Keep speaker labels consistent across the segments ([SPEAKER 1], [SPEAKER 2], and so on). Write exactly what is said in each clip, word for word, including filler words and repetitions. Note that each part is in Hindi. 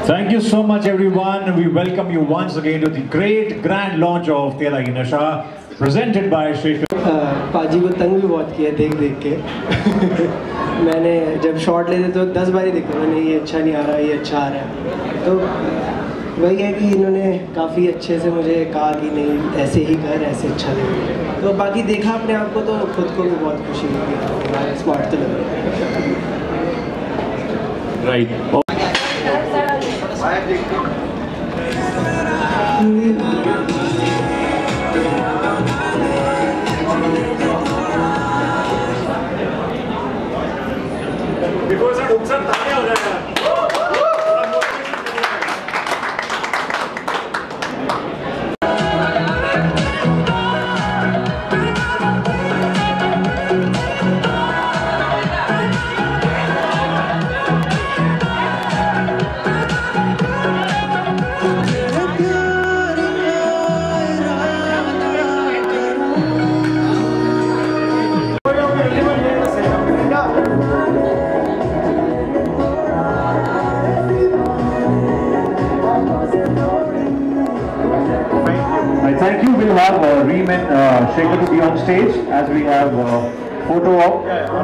[SPEAKER 1] Thank you so much, everyone. We welcome you once again to the great grand launch of TERE HI NASHA, presented by Sheikh.
[SPEAKER 2] पाजी को तंग भी बहुत किया देख देख के मैंने जब शॉट लेते तो दस बार ही देखा मैंने, ये अच्छा नहीं आ रहा, ये अच्छा आ रहा है। तो वही है कि इन्होंने काफ़ी अच्छे से मुझे कहा कि नहीं ऐसे ही कर, ऐसे अच्छा लगे। तो बाकी देखा अपने आप को तो खुद को भी बहुत खुशी हुई, स्मार्ट तो लग रहा है।
[SPEAKER 1] Right.
[SPEAKER 3] Before that, उत्सव ताने हो जाएगा।
[SPEAKER 1] Thank you. We'll have uh, Reem and uh, Shaikh to be on stage as we have uh, photo op.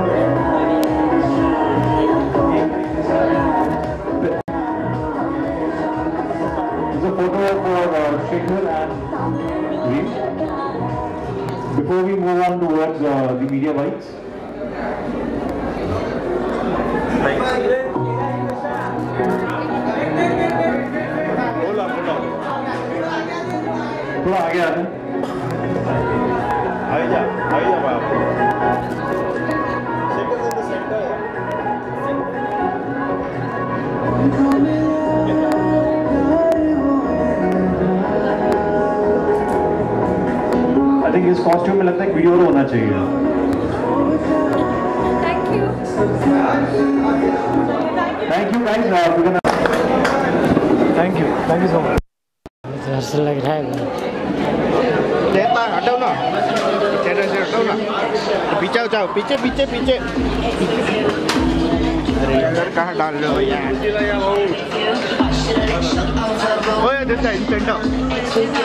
[SPEAKER 1] There's a photo op for uh, Shaikh and Reem. Before we move on towards uh, the media bites. थोड़ा आगे आ जाए,
[SPEAKER 3] आगे जा, आगे जा बाप। सेंटर से सेंटर है।
[SPEAKER 1] I think इस कॉस्ट्यूम में लगता है वीडियो होना चाहिए।
[SPEAKER 4] Thank you.
[SPEAKER 1] Thank you guys. Uh, we're gonna...
[SPEAKER 2] thank you, thank you so much.
[SPEAKER 5] ऐसा लग रहा है
[SPEAKER 3] लेता हटाओ ना, चेहरे से हटाओ ना, तो पीछे हो जाओ, पीछे पीछे पीछे। अरे यार कहाँ डाल रहे हो यार? ओए देता है सेंटर।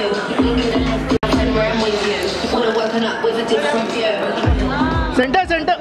[SPEAKER 3] Centre centre.